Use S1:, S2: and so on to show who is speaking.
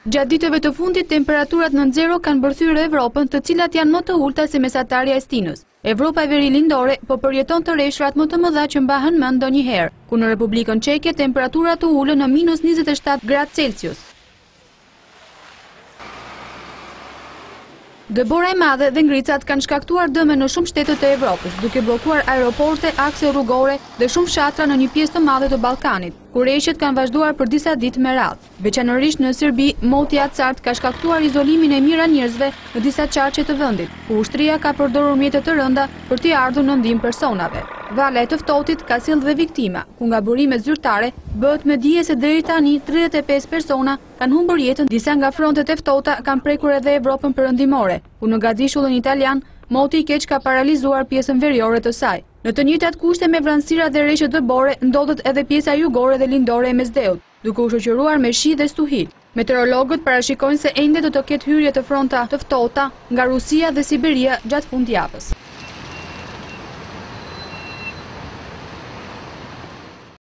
S1: Gjatë ditëve të fundit, temperaturat nën zero kanë mbërthyer Evropën, të cilat janë më të ulta se mesatarja e stinës. Evropa e veri lindore po përjeton të rreshrat më të mëdha që mbahen mend ndonjëherë, ku në Republikën Ceke temperaturat u ulën në -27 gradë Celsius. Dëbora e madhe dhe ngricat kanë shkaktuar dëme në shumë shtete të Evropës, duke bllokuar aeroporte, akse, rrugore dhe shumë fshatra në një pjesë të madhe të Ballkanit, ku rreshjet kanë vazhduar për disa ditë me radhë. Veçanërisht në Serbi, moti aksart ka shkaktuar izolimin e mirë njerëzve në disa qarqe të vendit, ku ushtria ka përdorur mjete të rënda për t'i ardhur në ndihmë personave. Vala e të ftohtit ka sjellë dhe viktima, ku nga burimet zyrtare bëhet me dije se deri tani 35 persona kanë humbur jetën. Disa nga frontet e ftohta kanë prekur edhe Evropën perëndimore, ku në gadishullin italian moti i keq ka paralizuar pjesën veriore të saj. Në të njëjtat kushte me vranësira dhe rreshje dëbore ndodhet edhe pjesa jugore dhe lindore e mesdheut, duke u shoqëruar me shi dhe stuhitë. Meteorologët parashikojnë se ende do të ketë hyrje të fronta të ftohta nga Rusia dhe Siberia gjatë fundjavës.